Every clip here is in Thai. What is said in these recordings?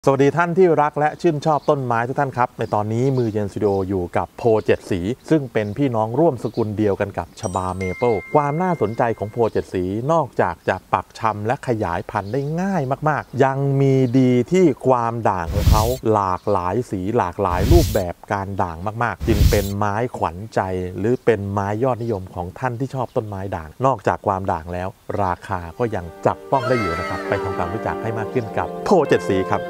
สวัสดีท่านที่รักและชื่นชอบต้นไม้ทุกท่านครับในตอนนี้มือเย็นสตูดิโออยู่กับโพเจ็ดสีซึ่งเป็นพี่น้องร่วมสกุลเดียวกันกับชบาเมเปิลความน่าสนใจของโพเจ็ดสีนอกจากจะปักชำและขยายพันธุ์ได้ง่ายมากๆยังมีดีที่ความด่างของเขาหลากหลายสีหลากหลายรูปแบบการด่างมากๆจึงเป็นไม้ขวัญใจหรือเป็นไม้ยอดนิยมของท่านที่ชอบต้นไม้ด่างนอกจากความด่างแล้วราคาก็ยังจับต้องได้อยู่นะครับไปทำความรู้จักให้มากขึ้นกับโพเจ็ดสีครับ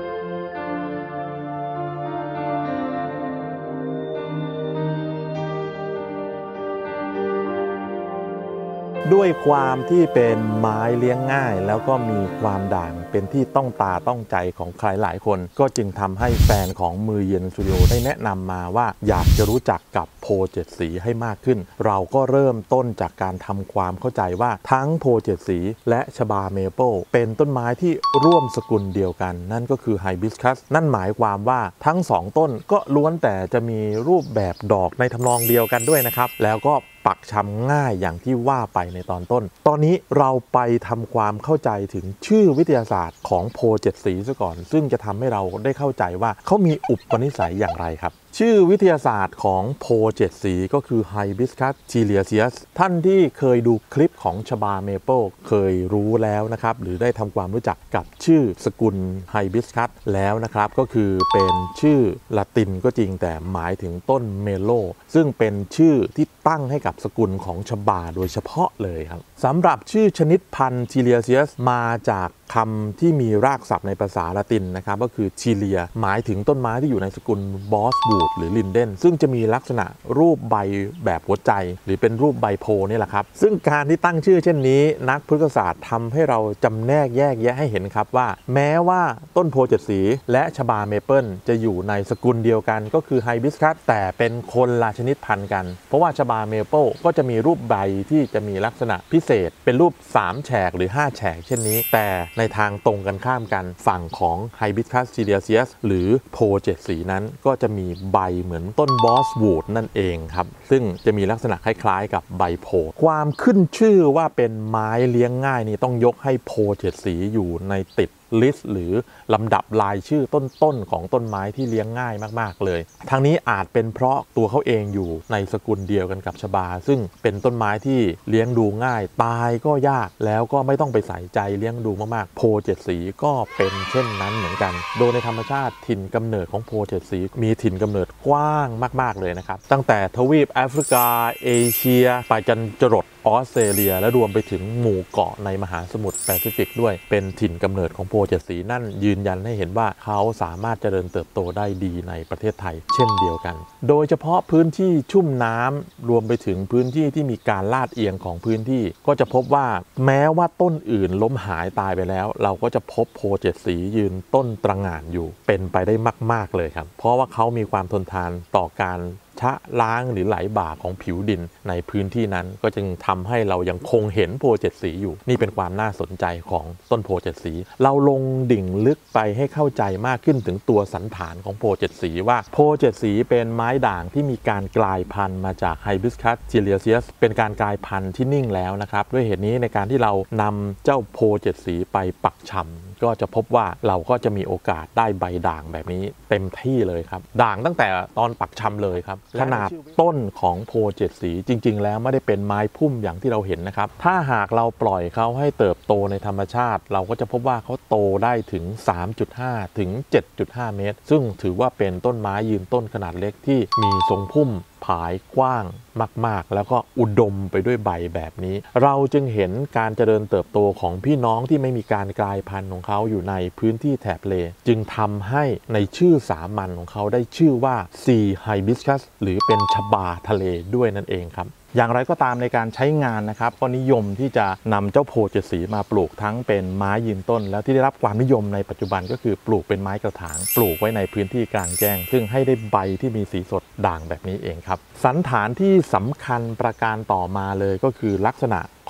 ด้วยความที่เป็นไม้เลี้ยงง่ายแล้วก็มีความด่างเป็นที่ต้องตาต้องใจของใครหลายคนก็จึงทำให้แฟนของมือเย็นสตูดิโอได้แนะนำมาว่าอยากจะรู้จักกับโพเจ็ดสีให้มากขึ้นเราก็เริ่มต้นจากการทำความเข้าใจว่าทั้งโพเจ็ดสีและชบาเมเปิลเป็นต้นไม้ที่ร่วมสกุลเดียวกันนั่นก็คือไฮบิสคัสนั่นหมายความว่าทั้งสองต้นก็ล้วนแต่จะมีรูปแบบดอกในทำนองเดียวกันด้วยนะครับแล้วก็ปักชำง่ายอย่างที่ว่าไปในตอนต้นตอนนี้เราไปทำความเข้าใจถึงชื่อวิทยาศาสตร์ของโพเจ็ดสีซะก่อนซึ่งจะทำให้เราได้เข้าใจว่าเขามีอุปนิสัยอย่างไรครับชื่อวิทยาศาสตร์ของโพเจ็ดสีก็คือไฮบิสคัสทิเลียเซียสท่านที่เคยดูคลิปของชบาเมเปิลเคยรู้แล้วนะครับหรือได้ทำความรู้จักกับชื่อสกุลไฮบิสคัสแล้วนะครับก็คือเป็นชื่อละตินก็จริงแต่หมายถึงต้นเมโลซึ่งเป็นชื่อที่ตั้งให้กับสกุลของชบาโดยเฉพาะเลยครับสำหรับชื่อชนิดพันธุ์ทิเลียเซียสมาจากคำที่มีรากศัพท์ในภาษาละตินนะครับก็คือทิเลียหมายถึงต้นไม้ที่อยู่ในสกุลบอสบูดหรือลินเดนซึ่งจะมีลักษณะรูปใบแบบหัวใจหรือเป็นรูปใบโพนี่แหละครับซึ่งการที่ตั้งชื่อเช่นนี้นักพฤกษศาสตร์ทำให้เราจำแนกแยกแยะให้เห็นครับว่าแม้ว่าต้นโพเจ็ดสีและชบาเมเปิลจะอยู่ในสกุลเดียวกันก็คือไฮบิสคัสแต่เป็นคนละชนิดพันธุ์กันเพราะว่าชบาเมเปิลก็จะมีรูปใบที่จะมีลักษณะพิเศษเป็นรูป3แฉกหรือ5แฉกเช่นนี้แต่ในทางตรงกันข้ามกันฝั่งของไฮบิสคัสทิเลียเซียสหรือโพเจ็ดสีนั้นก็จะมีใบเหมือนต้นบอสวูดนั่นเองครับซึ่งจะมีลักษณะคล้ายๆกับใบโพความขึ้นชื่อว่าเป็นไม้เลี้ยงง่ายนี่ต้องยกให้โพเจ็ดสีอยู่ในติดลิสต์หรือลำดับรายชื่อต้นๆของต้นไม้ที่เลี้ยงง่ายมากๆเลยทางนี้อาจเป็นเพราะตัวเขาเองอยู่ในสกุลเดียวกันกับชบาซึ่งเป็นต้นไม้ที่เลี้ยงดูง่ายตายก็ยากแล้วก็ไม่ต้องไปใส่ใจเลี้ยงดูมากๆโพเจ็ดสีก็เป็นเช่นนั้นเหมือนกันโดยในธรรมชาติถิ่นกำเนิดของโพเจ็ดสีมีถิ่นกำเนิดกว้างมากๆเลยนะครับตั้งแต่ทวีปแอฟริกาเอเชียไปจนจรดออสเตรเลียและรวมไปถึงหมู่เกาะในมหาสมุทรแปซิฟิกด้วยเป็นถิ่นกำเนิดของโพเจ็ดสีนั่นยืนยันให้เห็นว่าเขาสามารถเจริญเติบโตได้ดีในประเทศไทยเช่นเดียวกันโดยเฉพาะพื้นที่ชุ่มน้ำรวมไปถึงพื้นที่ที่มีการลาดเอียงของพื้นที่ก็จะพบว่าแม้ว่าต้นอื่นล้มหายตายไปแล้วเราก็จะพบโพเจ็ดสียืนต้นตระหง่านอยู่เป็นไปได้มากๆเลยครับเพราะว่าเขามีความทนทานต่อการชะล้างหรือไหลบ่าของผิวดินในพื้นที่นั้นก็จึงทำให้เรายังคงเห็นโพเจ็ดสีอยู่นี่เป็นความน่าสนใจของต้นโพเจ็ดสีเราลงดิ่งลึกไปให้เข้าใจมากขึ้นถึงตัวสันฐานของโพเจ็ดสีว่าโพเจ็ดสีเป็นไม้ด่างที่มีการกลายพันธุ์มาจากไฮบิสคัสทิเลียเซียสเป็นการกลายพันธุ์ที่นิ่งแล้วนะครับด้วยเหตุนี้ในการที่เรานำเจ้าโพเจ็ดสีไปปักชำก็จะพบว่าเราก็จะมีโอกาสได้ใบด่างแบบนี้เต็มที่เลยครับด่างตั้งแต่ตอนปักชำเลยครับขนาดต้นของโพเจ็ดสีจริงๆแล้วไม่ได้เป็นไม้พุ่มอย่างที่เราเห็นนะครับถ้าหากเราปล่อยเขาให้เติบโตในธรรมชาติเราก็จะพบว่าเขาโตได้ถึง 3.5 ถึง 7.5 เมตรซึ่งถือว่าเป็นต้นไม้ยืนต้นขนาดเล็กที่มีทรงพุ่มผายกว้างมากๆแล้วก็อุดมไปด้วยใบแบบนี้เราจึงเห็นการเจริญเติบโตของพี่น้องที่ไม่มีการกลายพันธุ์ของเขาอยู่ในพื้นที่แถบทะเลจึงทำให้ในชื่อสามัญของเขาได้ชื่อว่าซีไฮบิสคัสหรือเป็นชบาทะเลด้วยนั่นเองครับอย่างไรก็ตามในการใช้งานนะครับก็นิยมที่จะนำเจ้าโพเจ็ดสีมาปลูกทั้งเป็นไม้ยืนต้นแล้วที่ได้รับความนิยมในปัจจุบันก็คือปลูกเป็นไม้กระถางปลูกไว้ในพื้นที่กลางแจ้งซึ่งให้ได้ใบที่มีสีสดด่างแบบนี้เองครับสันฐานที่สำคัญประการต่อมาเลยก็คือลักษณะ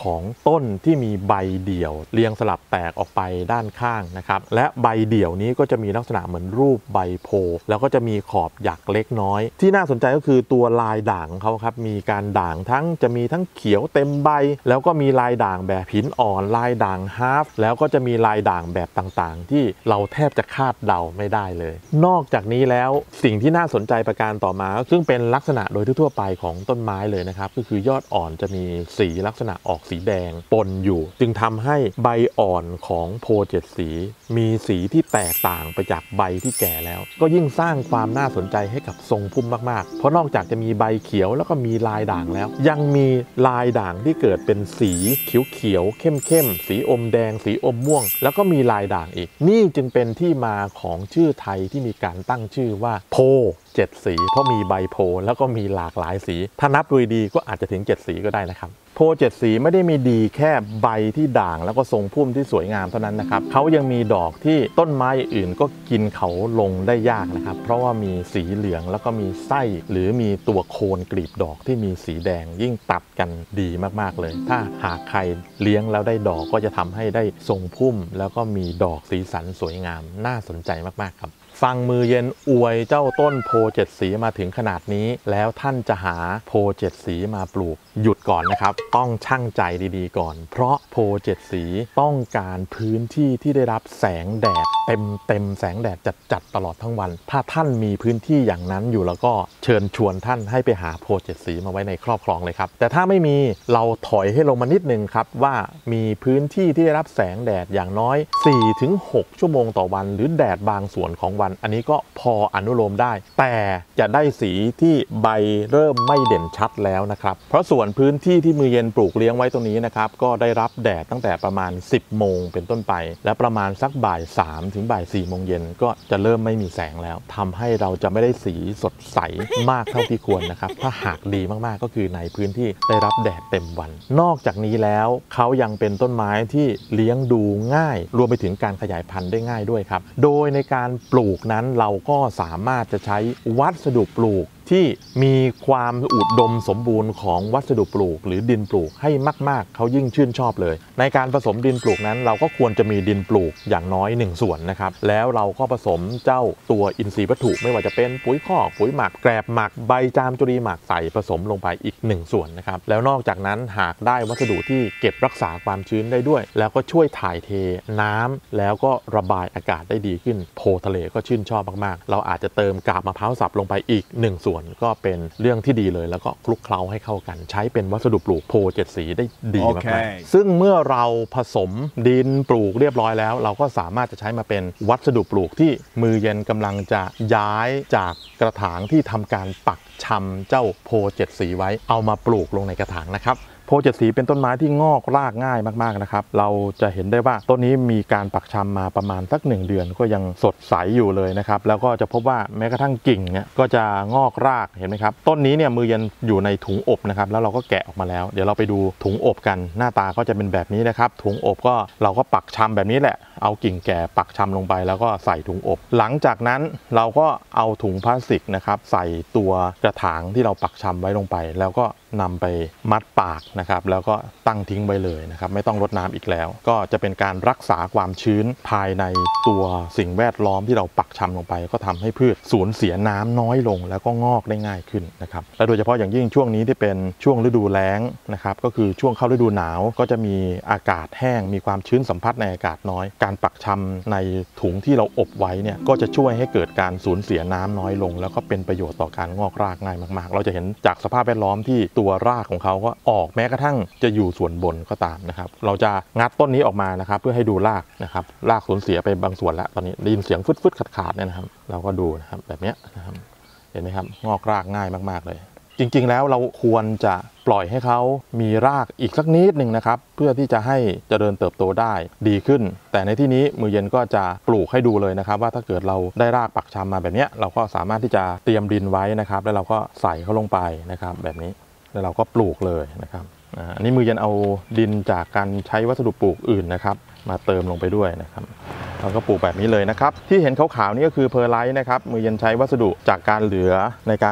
ของต้นที่มีใบเดี่ยวเรียงสลับแตกออกไปด้านข้างนะครับและใบเดี่ยวนี้ก็จะมีลักษณะเหมือนรูปใบโพแล้วก็จะมีขอบหยักเล็กน้อยที่น่าสนใจก็คือตัวลายด่างของเขาครับมีการด่างจะมีทั้งเขียวเต็มใบแล้วก็มีลายด่างแบบหินอ่อนลายด่างฮาร์ฟแล้วก็จะมีลายด่างแบบต่างๆที่เราแทบจะคาดเดาไม่ได้เลยนอกจากนี้แล้วสิ่งที่น่าสนใจประการต่อมาซึ่งเป็นลักษณะโดยทั่วไปของต้นไม้เลยนะครับก็คือยอดอ่อนจะมีสีลักษณะออกสีแดงปนอยู่จึงทำให้ใบอ่อนของโพเจ็ดสีมีสีที่แตกต่างไปจากใบที่แก่แล้วก็ยิ่งสร้างความน่าสนใจให้กับทรงพุ่มมากๆเพราะนอกจากจะมีใบเขียวแล้วก็มีลายด่างแล้วยังมีลายด่างที่เกิดเป็นสีเขียวๆเข้มๆสีอมแดงสีอมม่วงแล้วก็มีลายด่างอีกนี่จึงเป็นที่มาของชื่อไทยที่มีการตั้งชื่อว่าโพ7 สีเพราะมีใบโพแล้วก็มีหลากหลายสีถ้านับดูดีก็อาจจะถึง7 สีก็ได้นะครับโพ7 สีไม่ได้มีดีแค่ใบที่ด่างแล้วก็ทรงพุ่มที่สวยงามเท่านั้นนะครับเขายังมีดอกที่ต้นไม้อื่นก็กินเขาลงได้ยากนะครับเพราะว่ามีสีเหลืองแล้วก็มีไส้หรือมีตัวโคนกลีบดอกที่มีสีแดงยิ่งตัดกันดีมากๆเลยถ้าหากใครเลี้ยงแล้วได้ดอกก็จะทำให้ได้ทรงพุ่มแล้วก็มีดอกสีสันสวยงามน่าสนใจมากๆครับฟังมือเย็นอวยเจ้าต้นโพ7 สีมาถึงขนาดนี้แล้วท่านจะหาโพ7 สีมาปลูกหยุดก่อนนะครับต้องชั่งใจดีๆก่อนเพราะโพ7 สีต้องการพื้นที่ที่ได้รับแสงแดดเต็มแสงแดดจัดตลอดทั้งวันถ้าท่านมีพื้นที่อย่างนั้นอยู่แล้วก็เชิญชวนท่านให้ไปหาโพ7 สีมาไว้ในครอบครองเลยครับแต่ถ้าไม่มีเราถอยให้ลงมานิดนึงครับว่ามีพื้นที่ที่ได้รับแสงแดดอย่างน้อย 4-6 ชั่วโมงต่อวันหรือแดดบางส่วนของวันอันนี้ก็พออนุโลมได้แต่จะได้สีที่ใบเริ่มไม่เด่นชัดแล้วนะครับเพราะส่วนพื้นที่ที่มือเย็นปลูกเลี้ยงไว้ตรงนี้นะครับก็ได้รับแดดตั้งแต่ประมาณ10 โมงเป็นต้นไปและประมาณสักบ่าย 3 ถึงบ่าย 4 โมงเย็นก็จะเริ่มไม่มีแสงแล้วทำให้เราจะไม่ได้สีสดใสมากเท่าที่ควรนะครับถ้าหากดีมากๆก็คือในพื้นที่ได้รับแดดเต็มวันนอกจากนี้แล้วเขายังเป็นต้นไม้ที่เลี้ยงดูง่ายรวมไปถึงการขยายพันธุ์ได้ง่ายด้วยครับโดยในการปลูกนั้นเราก็สามารถจะใช้วัสดุปลูกที่มีความอุดมสมบูรณ์ของวัสดุปลูกหรือดินปลูกให้มากๆเขายิ่งชื่นชอบเลยในการผสมดินปลูกนั้นเราก็ควรจะมีดินปลูกอย่างน้อย1 ส่วนนะครับแล้วเราก็ผสมเจ้าตัวอินทรีย์วัตถุไม่ว่าจะเป็นปุ๋ยคอกปุ๋ยหมักแกลบหมักใบจามจุรีหมักใส่ผสมลงไปอีก1 ส่วนนะครับแล้วนอกจากนั้นหากได้วัสดุที่เก็บรักษาความชื้นได้ด้วยแล้วก็ช่วยถ่ายเทน้ำแล้วก็ระบายอากาศได้ดีขึ้นโพทะเลก็ชื่นชอบมากๆเราอาจจะเติมกาบมะพร้าวสับลงไปอีก1 ส่วนก็เป็นเรื่องที่ดีเลยแล้วก็คลุกเคล้าให้เข้ากันใช้เป็นวัสดุปลูกโพ7 สีได้ดีมากๆซึ่งเมื่อเราผสมดินปลูกเรียบร้อยแล้วเราก็สามารถจะใช้มาเป็นวัสดุปลูกที่มือเย็นกำลังจะย้ายจากกระถางที่ทำการปักชำเจ้าโพ7 สีไว้เอามาปลูกลงในกระถางนะครับโพ7 สีเป็นต้นไม้ที่งอกรากง่ายมากๆนะครับเราจะเห็นได้ว่าต้นนี้มีการปักชำมาประมาณสัก1 เดือนก็ยังสดใสอยู่เลยนะครับแล้วก็จะพบว่าแม้กระทั่งกิ่งเนี่ยก็จะงอกรากเห็นไหมครับต้นนี้เนี่ยมือเย็นอยู่ในถุงอบนะครับแล้วเราก็แกะออกมาแล้วเดี๋ยวเราไปดูถุงอบกันหน้าตาก็จะเป็นแบบนี้นะครับถุงอบก็เราก็ปักชำแบบนี้แหละเอากิ่งแก่ปักชำลงไปแล้วก็ใส่ถุงอบหลังจากนั้นเราก็เอาถุงพลาสติกนะครับใส่ตัวกระถางที่เราปักชำไว้ลงไปแล้วก็นำไปมัดปากนะครับแล้วก็ตั้งทิ้งไว้เลยนะครับไม่ต้องรดน้ำอีกแล้วก็จะเป็นการรักษาความชื้นภายในตัวสิ่งแวดล้อมที่เราปักชำลงไปก็ทำให้พืชสูญเสียน้ำน้อยลงแล้วก็งอกได้ง่ายขึ้นนะครับและโดยเฉพาะอย่างยิ่งช่วงนี้ที่เป็นช่วงฤดูแล้งนะครับก็คือช่วงเข้าฤดูหนาวก็จะมีอากาศแห้งมีความชื้นสัมผัสในอากาศน้อยการปักชำในถุงที่เราอบไว้เนี่ยก็จะช่วยให้เกิดการสูญเสียน้ำน้อยลงแล้วก็เป็นประโยชน์ต่อการงอกรากง่ายมากๆเราจะเห็นจากสภาพแวดล้อมที่ตัวรากของเขาก็ออกแม้กระทั่งจะอยู่ส่วนบนก็ตามนะครับเราจะงัดต้นนี้ออกมานะครับเพื่อให้ดูรากนะครับรากสูญเสียไปบางส่วนแล้วตอนนี้ได้ยินเสียงฟึดๆขาดๆเนี่ยนะครับเราก็ดูนะครับแบบนี้นะครับเห็นไหมครับงอกรากง่ายมากๆเลยจริงๆแล้วเราควรจะปล่อยให้เขามีรากอีกสักนิดหนึ่งนะครับเพื่อที่จะให้เจริญเติบโตได้ดีขึ้นแต่ในที่นี้มือเย็นก็จะปลูกให้ดูเลยนะครับว่าถ้าเกิดเราได้รากปักชำมาแบบนี้เราก็สามารถที่จะเตรียมดินไว้นะครับแล้วเราก็ใส่เขาลงไปนะครับแบบนี้แล้วเราก็ปลูกเลยนะครับอันนี้มือเย็นเอาดินจากการใช้วัสดุปลูกอื่นนะครับมาเติมลงไปด้วยนะครับเราก็ปลูกแบบนี้เลยนะครับที่เห็นขาวๆนี่ก็คือเพอร์ไลท์นะครับมือเย็นใช้วัสดุจากการเหลือในการ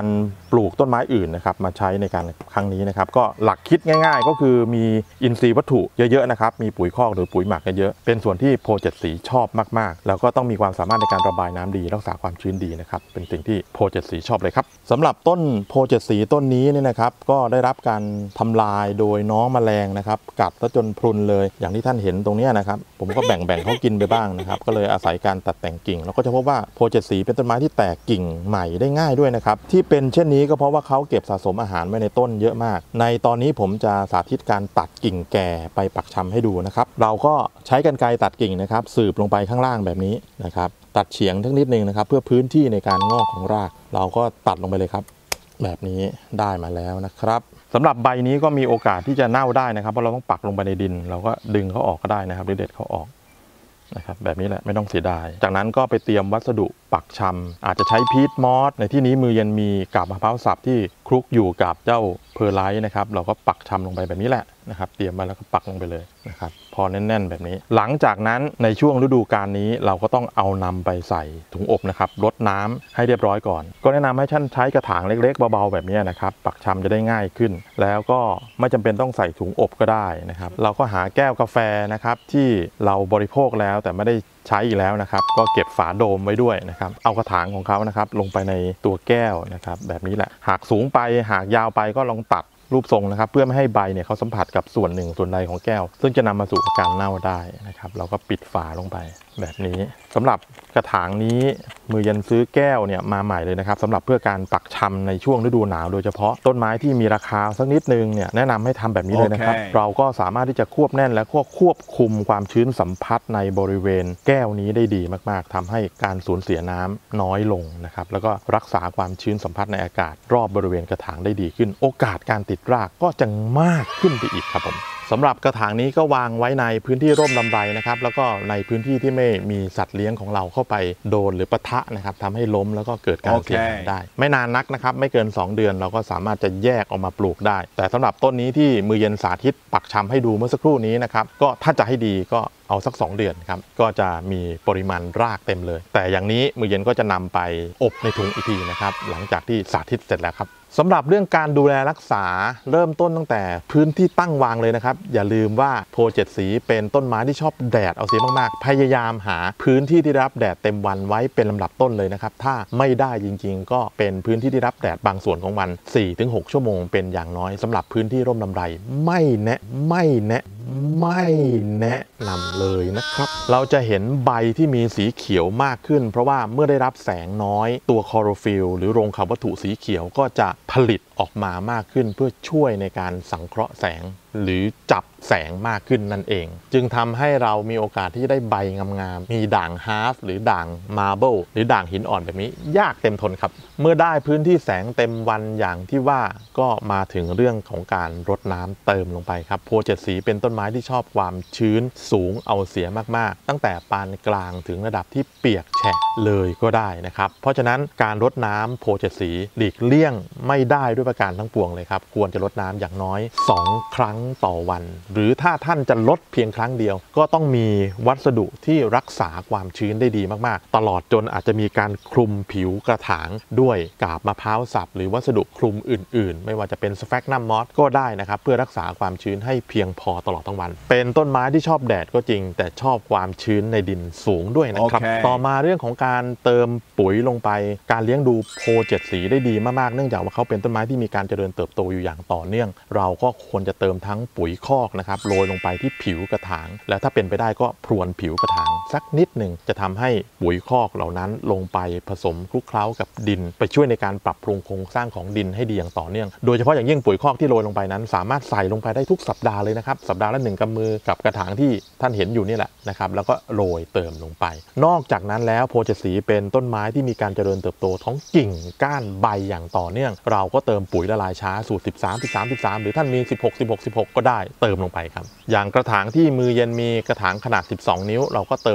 ปลูกต้นไม้อื่นนะครับมาใช้ในการครั้งนี้นะครับก็หลักคิดง่ายๆก็คือมีอินทรีย์วัตถุเยอะๆนะครับมีปุ๋ยคอกหรือปุ๋ยหมักเยอะๆเป็นส่วนที่โพ7สีชอบมากๆแล้วก็ต้องมีความสามารถในการระบายน้ำดีรักษาความชื้นดีนะครับเป็นสิ่งที่โพ7สีชอบเลยครับสำหรับต้นโพ7สีต้นนี้เนี่ยนะครับก็ได้รับการทำลายโดยน้องแมลงนะครับกัดซะจนพรุนเลยอย่างที่ท่านเห็นตรงนี้นะครับผมก็แบ่งเขากินไปบ้างนะครับก็เลยอาศัยการตัดแต่งกิ่งแล้วก็จะพบว่าโพ7สีเป็นต้นไม้ที่แตกกิ่งใหม่ได้ง่ายด้วยนะครับที่เป็นเช่นนี้ก็เพราะว่าเขาเก็บสะสมอาหารไว้ในต้นเยอะมากในตอนนี้ผมจะสาธิตการตัดกิ่งแก่ไปปักชำให้ดูนะครับเราก็ใช้กรรไกรตัดกิ่งนะครับสืบลงไปข้างล่างแบบนี้นะครับตัดเฉียงทั้งนิดนึงนะครับเพื่อพื้นที่ในการงอกของรากเราก็ตัดลงไปเลยครับแบบนี้ได้มาแล้วนะครับสำหรับใบนี้ก็มีโอกาสที่จะเน่าได้นะครับเพราะเราต้องปักลงไปในดินเราก็ดึงเขาออกก็ได้นะครับหรือเด็ดเขาออกนะครับแบบนี้แหละไม่ต้องเสียดายจากนั้นก็ไปเตรียมวัสดุปักชำอาจจะใช้พีทมอสในที่นี้มือเย็นมีกาบมะพร้าวสับที่คลุกอยู่กับเจ้าเพอร์ไลท์นะครับเราก็ปักชำลงไปแบบนี้แหละนะครับเตรียมมาแล้วก็ปักลงไปเลยนะครับพอแน่นๆแบบนี้หลังจากนั้นในช่วงฤดูกาลนี้เราก็ต้องเอานำไปใส่ถุงอบนะครับรดน้ำให้เรียบร้อยก่อนก็แนะนำให้ท่านใช้กระถางเล็กๆเบาๆแบบนี้นะครับปักชำจะได้ง่ายขึ้นแล้วก็ไม่จำเป็นต้องใส่ถุงอบก็ได้นะครับเราก็หาแก้วกาแฟนะครับที่เราบริโภคแล้วแต่ไม่ได้ใช้อีกแล้วนะครับก็เก็บฝาโดมไว้ด้วยนะครับเอากระถางของเขานะครับลงไปในตัวแก้วนะครับแบบนี้แหละหากสูงไปหากยาวไปก็ลองตัดรูปทรงนะครับเพื่อไม่ให้ใบเนี่ยเขาสัมผัสกับส่วนหนึ่งส่วนใดของแก้วซึ่งจะนำมาสู่อาการเน่าได้นะครับเราก็ปิดฝาลงไปแบบนี้สำหรับกระถางนี้มือเย็นซื้อแก้วเนี่ยมาใหม่เลยนะครับสำหรับเพื่อการปักชำในช่วงฤดูหนาวโดยเฉพาะต้นไม้ที่มีราคาสักนิดนึงเนี่ยแนะนำให้ทำแบบนี้เลยนะครับเราก็สามารถที่จะควบแน่นและควบคุมความชื้นสัมผัสในบริเวณแก้วนี้ได้ดีมากๆทำให้การสูญเสียน้ำน้อยลงนะครับแล้วก็รักษาความชื้นสัมผัสในอากาศรอบบริเวณกระถางได้ดีขึ้นโอกาสการติดรากก็จะมากขึ้นไปอีกครับผมสำหรับกระถางนี้ก็วางไว้ในพื้นที่ร่มลำไรนะครับแล้วก็ในพื้นที่ที่ไม่มีสัตว์เลี้ยงของเราเข้าไปโดนหรือปะทะนะครับทำให้ล้มแล้วก็เกิดการเสียหายได้ไม่นานนักนะครับไม่เกิน2เดือนเราก็สามารถจะแยกออกมาปลูกได้แต่สำหรับต้นนี้ที่มือเย็นสาธิตปักชำให้ดูเมื่อสักครู่นี้นะครับก็ถ้าจะให้ดีก็เอาสัก2เดือนครับก็จะมีปริมาณรากเต็มเลยแต่อย่างนี้มือเย็นก็จะนำไปอบในถุงอีกทีนะครับหลังจากที่สาธิตเสร็จแล้วครับสำหรับเรื่องการดูแลรักษาเริ่มต้นตั้งแต่พื้นที่ตั้งวางเลยนะครับอย่าลืมว่าโพ7สีเป็นต้นไม้ที่ชอบแดดเอาเสียมากๆพยายามหาพื้นที่ที่รับแดดเต็มวันไว้เป็นลำดับต้นเลยนะครับถ้าไม่ได้จริงๆก็เป็นพื้นที่ที่รับแดดบางส่วนของวัน 4-6 ชั่วโมงเป็นอย่างน้อยสำหรับพื้นที่ร่มลำไรไม่แนะนำเลยนะครับเราจะเห็นใบที่มีสีเขียวมากขึ้นเพราะว่าเมื่อได้รับแสงน้อยตัวคลอโรฟิลล์หรือโรงขับวัตถุสีเขียวก็จะผลิตออกมามากขึ้นเพื่อช่วยในการสังเคราะห์แสงหรือจับแสงมากขึ้นนั่นเองจึงทำให้เรามีโอกาสที่จะได้ใบงามๆมีด่างฮาร์ฟหรือด่างมาร์เบิลหรือด่างหินอ่อนแบบนี้ยากเต็มทนครับเมื่อได้พื้นที่แสงเต็มวันอย่างที่ว่าก็มาถึงเรื่องของการรดน้ำเติมลงไปครับโพ7สีเป็นต้นไม้ที่ชอบความชื้นสูงเอาเสียมากๆตั้งแต่ปานกลางถึงระดับที่เปียกแฉะเลยก็ได้นะครับเพราะฉะนั้นการรดน้ำโพ7สีหลีกเลี่ยงไม่ได้ด้วยประการทั้งปวงเลยครับควรจะรดน้ำอย่างน้อย2 ครั้งต่อวันหรือถ้าท่านจะลดเพียงครั้งเดียวก็ต้องมีวัสดุที่รักษาความชื้นได้ดีมากๆตลอดจนอาจจะมีการคลุมผิวกระถางด้วยกาบมะพร้าวสับหรือวัสดุคลุมอื่นๆไม่ว่าจะเป็นสแฟกนัมมอสก็ได้นะครับเพื่อรักษาความชื้นให้เพียงพอตลอดทั้งวันเป็นต้นไม้ที่ชอบแดดก็จริงแต่ชอบความชื้นในดินสูงด้วยนะครับต่อมาเรื่องของการเติมปุ๋ยลงไปการเลี้ยงดูโพ7สีได้ดีมากๆเนื่องจากว่าเขาเป็นต้นไม้ที่มีการเจริญเติบโตอยู่อย่างต่อเนื่องเราก็ควรจะเติมทั้งปุ๋ยคอกนะครับโรยลงไปที่ผิวกระถางและถ้าเป็นไปได้ก็พรวนผิวกระถางสักนิดหนึ่งจะทำให้ปุ๋ยคอกเหล่านั้นลงไปผสมคลุกเคล้ากับดินไปช่วยในการปรับปรุงโครงสร้างของดินให้ดีอย่างต่อเนื่องโดยเฉพาะอย่างยิ่งปุ๋ยคอกที่โรยลงไปนั้นสามารถใส่ลงไปได้ทุกสัปดาห์เลยนะครับสัปดาห์ละ1 กำมือกับกระถางที่ท่านเห็นอยู่นี่แหละนะครับแล้วก็โรยเติมลงไปนอกจากนั้นแล้วโพ7สีเป็นต้นไม้ที่มีการเจริญเติบโตท้องกิ่งก้านใบอย่างต่อเนื่องเราก็เติมปุ๋ยละลายช้าสูตร13 หรือท่านมี16 ก็ได้เติมลงไปครับอย่างกระถางที่มือเย็นมีกระถางขนาด12 นิ้วเราก็เติม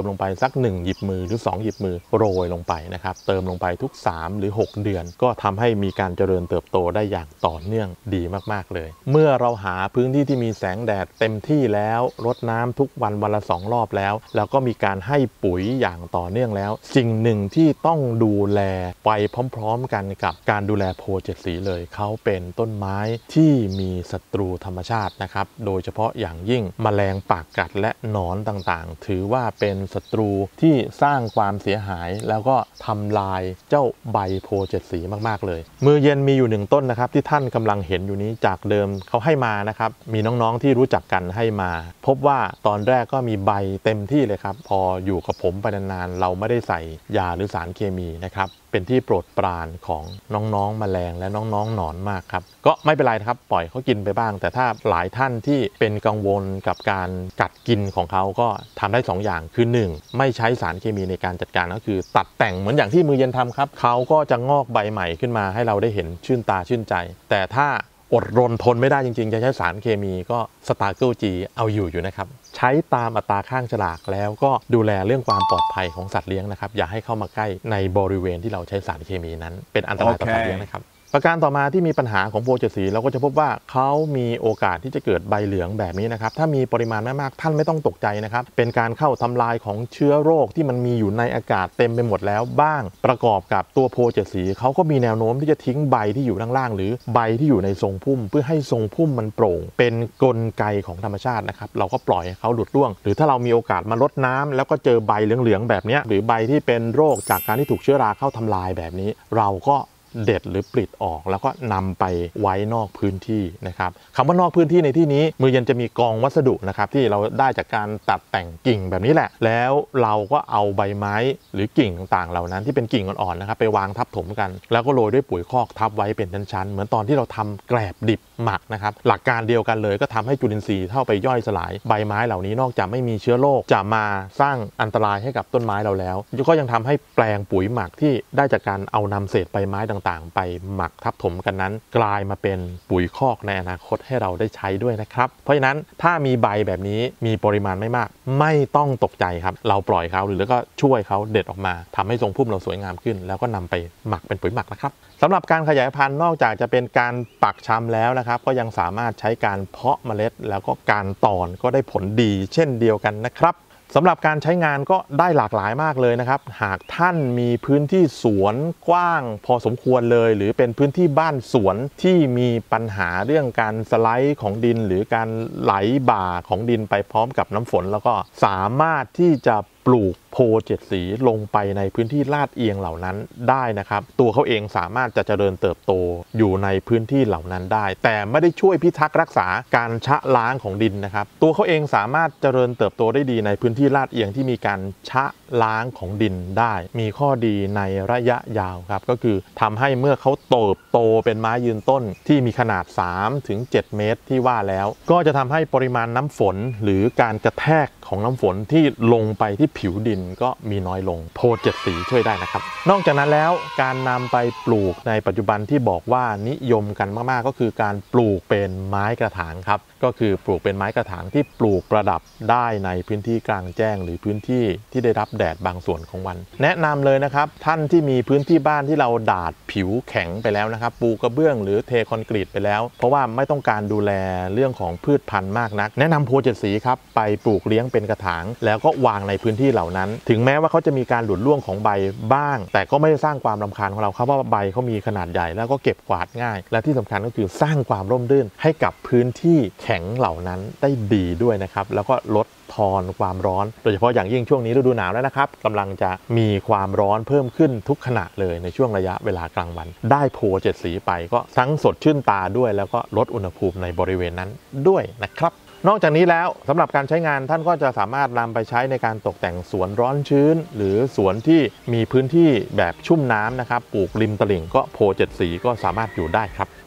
ลงไปสัก1หยิบมือหรือ2หยิบมือโรยลงไปนะครับเติมลงไปทุก3หรือ6เดือนก็ทำให้มีการเจริญเติบโตได้อย่างต่อเนื่องดีมากๆเลยเมื่อเราหาพื้นที่ที่มีแสงแดดเต็มที่แล้วรดน้ำทุกวันละ2รอบแล้วก็มีการให้ปุ๋ยอย่างต่อเนื่องแล้วสิ่งหนึ่งที่ต้องดูแลไปพร้อมๆกันกับการดูแลโพธิ์7สีเลยเขาเป็นต้นไม้ที่มีศัตรูธรรมชาตินะครับโดยเฉพาะอย่างยิ่งแมลงปากกัดและหนอนต่างๆถือว่าเป็นศัตรูที่สร้างความเสียหายแล้วก็ทำลายเจ้าใบโพธิ์7สีมากๆเลยมือเย็นมีอยู่1ต้นนะครับที่ท่านกำลังเห็นอยู่นี้จากเดิมเขาให้มานะครับมีน้องๆที่รู้จักกันให้มาพบว่าตอนแรกก็มีใบเต็มที่เลยครับพออยู่กับผมไปนานๆเราไม่ได้ใส่ยาหรือสารเคมีนะครับเป็นที่โปรดปรานของน้องๆแมลงและน้องๆหนอนมากครับก็ไม่เป็นไรครับปล่อยเขากินไปบ้างแต่ถ้าหลายท่านที่เป็นกังวลกับการกัดกินของเขาก็ทำได้2อย่างคือ1ไม่ใช้สารเคมีในการจัดการก็คือตัดแต่งเหมือนอย่างที่มือเย็นทำครับเขาก็จะงอกใบใหม่ขึ้นมาให้เราได้เห็นชื่นตาชื่นใจแต่ถ้าอดรนทนไม่ได้จริงๆจะใช้สารเคมีก็สตาร์เกิลจีเอาอยู่นะครับใช้ตามอัตราข้างฉลากแล้วก็ดูแลเรื่องความปลอดภัยของสัตว์เลี้ยงนะครับอย่าให้เข้ามาใกล้ในบริเวณที่เราใช้สารเคมีนั้นเป็นอันตรายต่อสัตว์เลี้ยงนะครับประการต่อมาที่มีปัญหาของโพธิ์7สีเราก็จะพบว่าเขามีโอกาสที่จะเกิดใบเหลืองแบบนี้นะครับถ้ามีปริมาณไม่มากท่านไม่ต้องตกใจนะครับเป็นการเข้าทำลายของเชื้อโรคที่มันมีอยู่ในอากาศเต็มไปหมดแล้วบ้างประกอบกับตัวโพธิ์7สีเขาก็มีแนวโน้มที่จะทิ้งใบที่อยู่ล่างๆหรือใบที่อยู่ในทรงพุ่มเพื่อให้ทรงพุ่มมันโปร่งเป็นกลไกของธรรมชาตินะครับเราก็ปล่อยให้เขาหลุดร่วงหรือถ้าเรามีโอกาสมารดน้ำแล้วก็เจอใบเหลืองๆแบบนี้หรือใบที่เป็นโรคจากการที่ถูกเชื้อราเข้าทำลายแบบนี้เราก็เด็ดหรือปลิดออกแล้วก็นำไปไว้นอกพื้นที่นะครับคำว่านอกพื้นที่ในที่นี้มือเย็นจะมีกองวัสดุนะครับที่เราได้จากการตัดแต่งกิ่งแบบนี้แหละแล้วเราก็เอาใบไม้หรือกิ่งต่างๆเหล่านั้นที่เป็นกิ่งอ่อนๆนะครับไปวางทับถมกันแล้วก็โรยด้วยปุ๋ยคอกทับไว้เป็นชั้นๆเหมือนตอนที่เราทำแกลบดิบหมักนะครับหลักการเดียวกันเลยก็ทำให้จุลินทรีย์เข้าไปย่อยสลายใบไม้เหล่านี้นอกจากไม่มีเชื้อโรคจะมาสร้างอันตรายให้กับต้นไม้เราแล้วก็ยังทำให้แปลงปุ๋ยหมักที่ได้จากการเอานำเศษใบไม้ต่างๆไปหมักทับถมกันนั้นกลายมาเป็นปุ๋ยคอกในอนาคตให้เราได้ใช้ด้วยนะครับเพราะฉะนั้นถ้ามีใบแบบนี้มีปริมาณไม่มากไม่ต้องตกใจครับเราปล่อยเขาหรือแล้วก็ช่วยเขาเด็ดออกมาทำให้ทรงพุ่มเราสวยงามขึ้นแล้วก็นำไปหมักเป็นปุ๋ยหมักนะครับสำหรับการขยายพันธุ์นอกจากจะเป็นการปักชำแล้วนะครับก็ยังสามารถใช้การเพาะเมล็ดแล้วก็การตอนก็ได้ผลดีเช่นเดียวกันนะครับสำหรับการใช้งานก็ได้หลากหลายมากเลยนะครับหากท่านมีพื้นที่สวนกว้างพอสมควรเลยหรือเป็นพื้นที่บ้านสวนที่มีปัญหาเรื่องการสไลด์ของดินหรือการไหลบ่าของดินไปพร้อมกับน้ำฝนแล้วก็สามารถที่จะปลูกโพธิ์7สีลงไปในพื้นที่ลาดเอียงเหล่านั้นได้นะครับตัวเขาเองสามารถจะเจริญเติบโตอยู่ในพื้นที่เหล่านั้นได้แต่ไม่ได้ช่วยพิทักษ์รักษาการชะล้างของดินนะครับตัวเขาเองสามารถเจริญเติบโตได้ดีในพื้นที่ลาดเอียงที่มีการชะล้างของดินได้มีข้อดีในระยะยาวครับก็คือทำให้เมื่อเขาเติบโตเป็นไม้ยืนต้นที่มีขนาด 3-7 เมตรที่ว่าแล้วก็จะทำให้ปริมาณน้ำฝนหรือการกระแทกของน้ำฝนที่ลงไปที่ผิวดินก็มีน้อยลงโพธิ์7สีช่วยได้นะครับนอกจากนั้นแล้วการนำไปปลูกในปัจจุบันที่บอกว่านิยมกันมากๆก็คือการปลูกเป็นไม้กระถางครับก็คือปลูกเป็นไม้กระถางที่ปลูกประดับได้ในพื้นที่กลางแจ้งหรือพื้นที่ที่ได้รับแดดบางส่วนของวันแนะนำเลยนะครับท่านที่มีพื้นที่บ้านที่เราดาดผิวแข็งไปแล้วนะครับปูกระเบื้องหรือเทคอนกรีตไปแล้วเพราะว่าไม่ต้องการดูแลเรื่องของพืชพันธุ์มากนักแนะนำโพธิ์7สีครับไปปลูกเลี้ยงเป็นกระถางแล้วก็วางในพื้นที่เหล่านั้นถึงแม้ว่าเขาจะมีการหลุดร่วงของใบบ้างแต่ก็ไม่ได้สร้างความรำคาญของเราครับว่าใบเขามีขนาดใหญ่แล้วก็เก็บกวาดง่ายและที่สำคัญก็คือสร้างความร่มรื่นให้กับพื้นที่แข็งเหล่านั้นได้ดีด้วยนะครับแล้วก็ลดทอนความร้อนโดยเฉพาะอย่างยิ่งช่วงนี้ฤดูหนาวแล้วนะครับกำลังจะมีความร้อนเพิ่มขึ้นทุกขณะเลยในช่วงระยะเวลากลางวันได้โพธิ์7สีไปก็ทั้งสดชื่นตาด้วยแล้วก็ลดอุณหภูมิในบริเวณนั้นด้วยนะครับนอกจากนี้แล้วสำหรับการใช้งานท่านก็จะสามารถนำไปใช้ในการตกแต่งสวนร้อนชื้นหรือสวนที่มีพื้นที่แบบชุ่มน้ำนะครับปลูกริมตลิ่งก็โพธิ์7สีก็สามารถอยู่ได้ครับ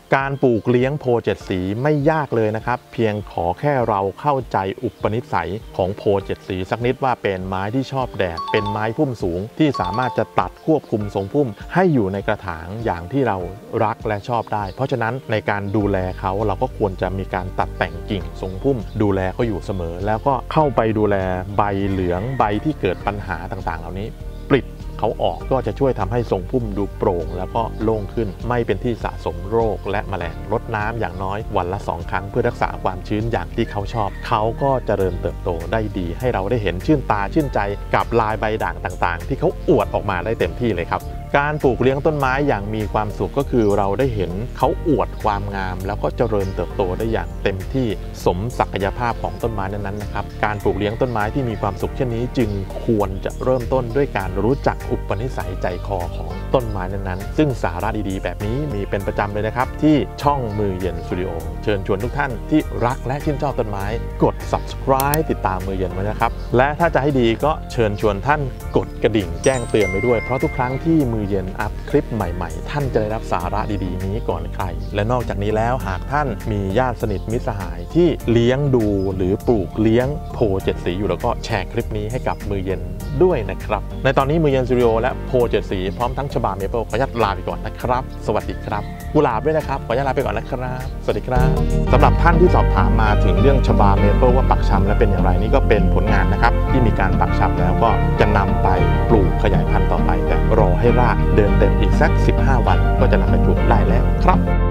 การปลูกเลี้ยงโพเจ็ดสีไม่ยากเลยนะครับเพียงขอแค่เราเข้าใจอุปนิสัยของโพเจ็ดสีสักนิดว่าเป็นไม้ที่ชอบแดดเป็นไม้พุ่มสูงที่สามารถจะตัดควบคุมทรงพุ่มให้อยู่ในกระถางอย่างที่เรารักและชอบได้เพราะฉะนั้นในการดูแลเขาเราก็ควรจะมีการตัดแต่งกิ่งทรงพุ่มดูแลเขาอยู่เสมอแล้วก็เข้าไปดูแลใบเหลืองใบที่เกิดปัญหาต่างๆเหล่านี้ปลิดเขาออกก็จะช่วยทำให้ทรงพุ่มดูโปร่งแล้วก็โล่งขึ้นไม่เป็นที่สะสมโรคและแมลงรดน้ำอย่างน้อยวันละ2 ครั้งเพื่อรักษาความชื้นอย่างที่เขาชอบเขาก็เจริญเติบโตได้ดีให้เราได้เห็นชื่นตาชื่นใจกับลายใบด่างต่างๆที่เขาอวดออกมาได้เต็มที่เลยครับการปลูกเลี้ยงต้นไม้อย่างมีความสุขก็คือเราได้เห็นเขาอวดความงามแล้วก็เจริญเติบโตได้อย่างเต็มที่สมศักยภาพของต้นไม้นั้นๆนะครับการปลูกเลี้ยงต้นไม้ที่มีความสุขเช่นนี้จึงควรจะเริ่มต้นด้วยการรู้จักอุปนิสัยใจคอของต้นไม้นั้นๆซึ่งสาระดีๆแบบนี้มีเป็นประจำเลยนะครับที่ช่องมือเย็นสตูดิโอเชิญชวนทุกท่านที่รักและชื่นชอบต้นไม้กด subscribe ติดตามมือเย็นไว้นะครับและถ้าจะให้ดีก็เชิญชวนท่านกดกระดิ่งแจ้งเตือนไปด้วยเพราะทุกครั้งที่มือเย็นอัพคลิปใหม่ๆท่านจะได้รับสาระดีๆนี้ก่อนใครและนอกจากนี้แล้วหากท่านมีญาติสนิทมิตรสหายที่เลี้ยงดูหรือปลูกเลี้ยงโพเจ็ดสีอยู่แล้วก็แชร์คลิปนี้ให้กับมือเย็นด้วยนะครับในตอนนี้มือเย็นสตูดิโอและโพเจ็ดสีพร้อมทั้งฉบาเมเปิลขออนุญาตลาไปก่อนนะครับสวัสดีครับกุหลาบด้วยนะครับขออนุญาตลาไปก่อนนะครับสวัสดีครับสำหรับท่านที่สอบถามมาถึงเรื่องฉบาเมเปิลว่าปักชำและเป็นอย่างไรนี่ก็เป็นผลงานนะครับที่มีการปักชำแล้วก็จะนำไปปลูกขยายพันธุ์ต่อไปแต่รอให้รากเดินเต็มอีกสัก15 วันก็จะนำไปปลูกได้แล้วครับ